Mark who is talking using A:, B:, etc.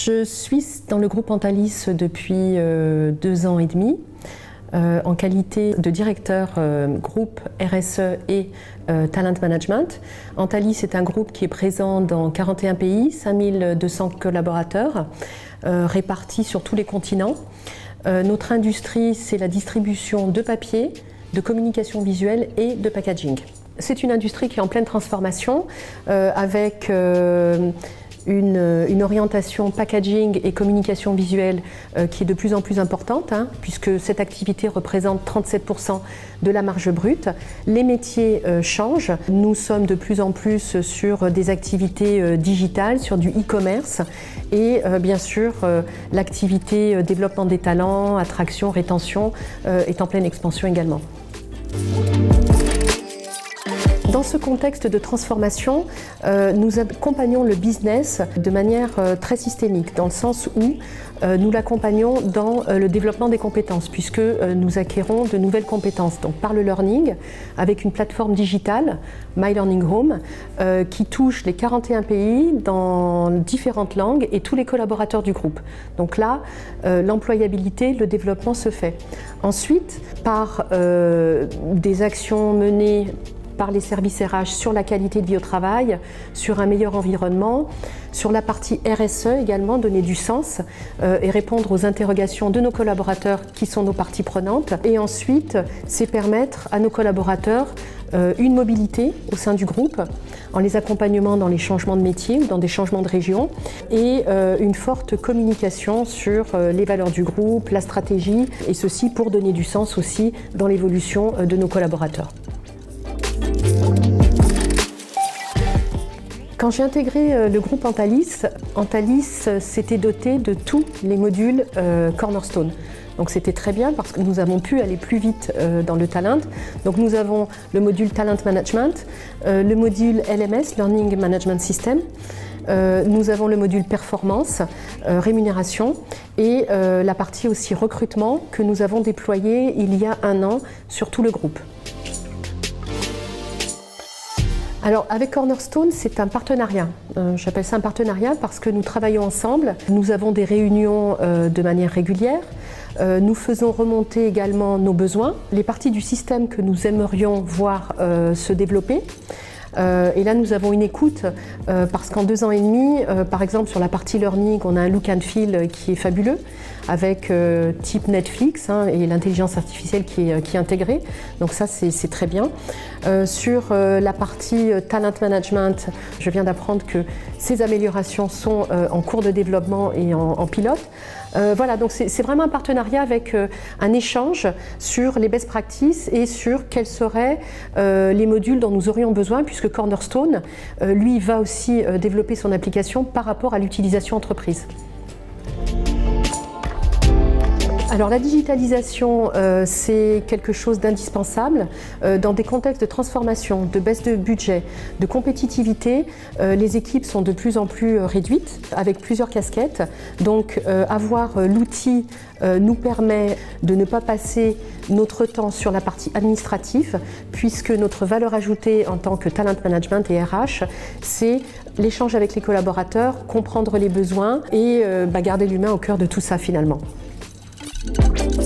A: Je suis dans le groupe Antalis depuis 2 ans et demi. En qualité de directeur groupe RSE et Talent Management. Antalis est un groupe qui est présent dans 41 pays, 5200 collaborateurs répartis sur tous les continents. Notre industrie, c'est la distribution de papier, de communication visuelle et de packaging. C'est une industrie qui est en pleine transformation avec une orientation packaging et communication visuelle qui est de plus en plus importante, puisque cette activité représente 37% de la marge brute. Les métiers changent. Nous sommes de plus en plus sur des activités digitales, sur du e-commerce et bien sûr l'activité développement des talents, attraction, rétention est en pleine expansion également. Dans ce contexte de transformation, nous accompagnons le business de manière très systémique, dans le sens où nous l'accompagnons dans le développement des compétences, puisque nous acquérons de nouvelles compétences. Donc par le learning, avec une plateforme digitale, My Learning Home, qui touche les 41 pays dans différentes langues et tous les collaborateurs du groupe. Donc là, l'employabilité, le développement se fait. Ensuite, par des actions menées par les services RH sur la qualité de vie au travail, sur un meilleur environnement, sur la partie RSE également, donner du sens et répondre aux interrogations de nos collaborateurs qui sont nos parties prenantes. Et ensuite, c'est permettre à nos collaborateurs une mobilité au sein du groupe, en les accompagnant dans les changements de métier ou dans des changements de région, et une forte communication sur les valeurs du groupe, la stratégie, et ceci pour donner du sens aussi dans l'évolution de nos collaborateurs. Quand j'ai intégré le groupe Antalis, s'était doté de tous les modules Cornerstone. Donc c'était très bien parce que nous avons pu aller plus vite dans le talent. Donc nous avons le module Talent Management, le module LMS, Learning Management System. Nous avons le module Performance, Rémunération et la partie aussi recrutement que nous avons déployée il y a 1 an sur tout le groupe. Alors avec Cornerstone, c'est un partenariat. J'appelle ça un partenariat parce que nous travaillons ensemble. Nous avons des réunions de manière régulière. Nous faisons remonter également nos besoins, les parties du système que nous aimerions voir se développer. Et là, nous avons une écoute parce qu'en 2 ans et demi, par exemple, sur la partie learning, on a un look and feel qui est fabuleux avec type Netflix et l'intelligence artificielle qui est intégrée. Donc ça, c'est très bien. Sur la partie talent management, je viens d'apprendre que ces améliorations sont en cours de développement et en pilote. Voilà, donc c'est vraiment un partenariat avec un échange sur les best practices et sur quels seraient les modules dont nous aurions besoin, puisque Cornerstone, lui, va aussi développer son application par rapport à l'utilisation entreprise. Alors la digitalisation, c'est quelque chose d'indispensable. Dans des contextes de transformation, de baisse de budget, de compétitivité, les équipes sont de plus en plus réduites, avec plusieurs casquettes. Donc avoir l'outil nous permet de ne pas passer notre temps sur la partie administrative, puisque notre valeur ajoutée en tant que talent management et RH, c'est l'échange avec les collaborateurs, comprendre les besoins et garder l'humain au cœur de tout ça finalement.